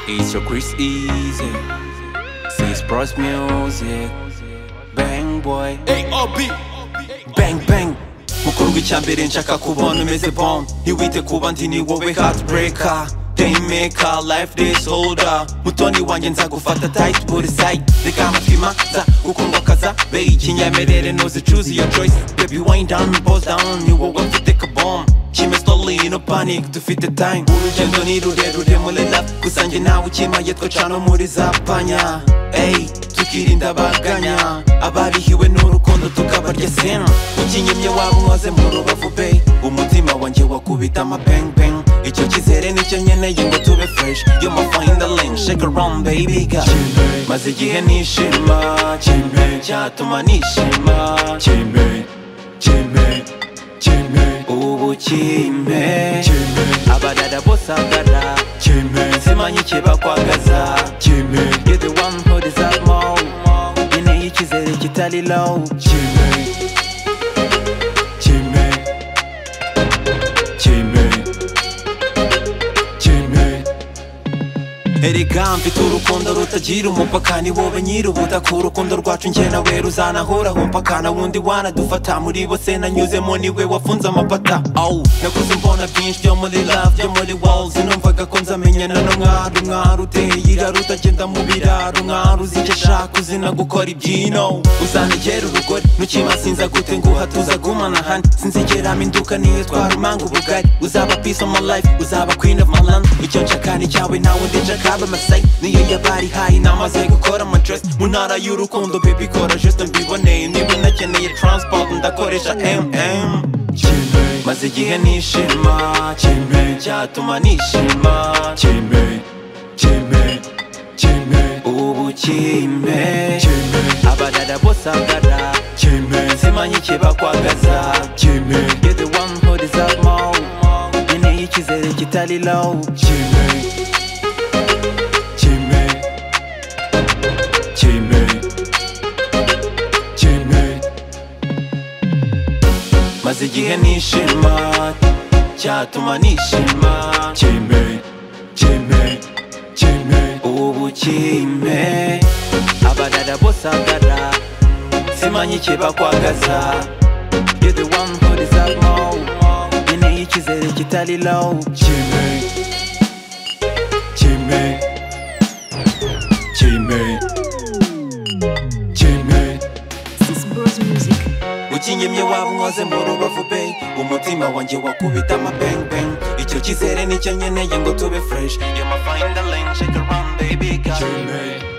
It's your Chris Easy, Sis Bros Music, Bang Boy, A.O.B. Bang Bang. Mukuru w'icyambere nshaka kubona umeze bomb, ntiwite kuba ndi ni wowe heartbreaker, Daymaker, life disorder. Mutoni wanjye nzagufata tight buri side, reka amatwi maza ukundwa kaza be ikinyemerere noze choose your choice. Baby wind down, pose down, ni wowe mfite ka bomb. Chime slowly, no panic, dufite time. Urugendo ni rurerure muri love, gusa njye nawe ukimaye twacana muri za panya. Ey, tukirinda abaganya, abarihiwe n'urukundo tukabarya sena. Ukinyemye waba unkoze mu rubavu be, umutima wanjye wakubita ama bang bang. Icyo kizere nicyo nkeneye ngo tube fresh. You ma find the link, shake around baby girl. Maze igihe nishima, cyatuma nishima. Ubu kimpe, abadada bose agara. Simanyi ikibakwagaza. You're the one who deserve more. Nkeneye ikizere kitari low. Erega mfite urukundo rutagira umupaka, ni wowe nyir'ubutaka. Urukundo rwacu njye nawe ruzanahoraho mpaka na wundi wanadufata. Muri bose nanyuzemo niwe wafunze amapata. Nakuze mbona byinshi byo muri love, byo muri walls. Numvaga ko nzamenyana n'umwari uteye irari, utagenda mu biraro. Umwari uzi icyo ashaka, uzi no gukora ibyino. Uzanegera urugori nukima sinza gute nguha tuzagumana handi. Sinzigera mpinduka niyo twarumanga ubugari. Uzaba peace of my life, uzaba queen of my land. Icyo nshaka ni cyawe nta wundi nshaka. Niyo yabari hayi namaze gukora amadress mu ntara y'urukundo. Baby kora just mbiboneye, niba nakeneye transport ndakoresha MM. Maze igihe nishima, cyatuma nishima. Ubu kimpe, abadada bose agara. Simanyi ikibakwagaza. You're the one who deserve more. Nkeneye ikizere kitari low. Maze igihe nishima, cyatuma nishima. Ubu kimpe, abadada bose agara. Simanyi ikibakwagaza. You're the one who deserve more. Nkeneye ikizere kitari low. Sis Bros Music. Ukinyemye waba unkoze mu rubavu be, umutima wanjye wakubita ama bang bang. Icyo kizere nicyo nkeneye ngo tube fresh. You ma find the lane, shake around baby girl.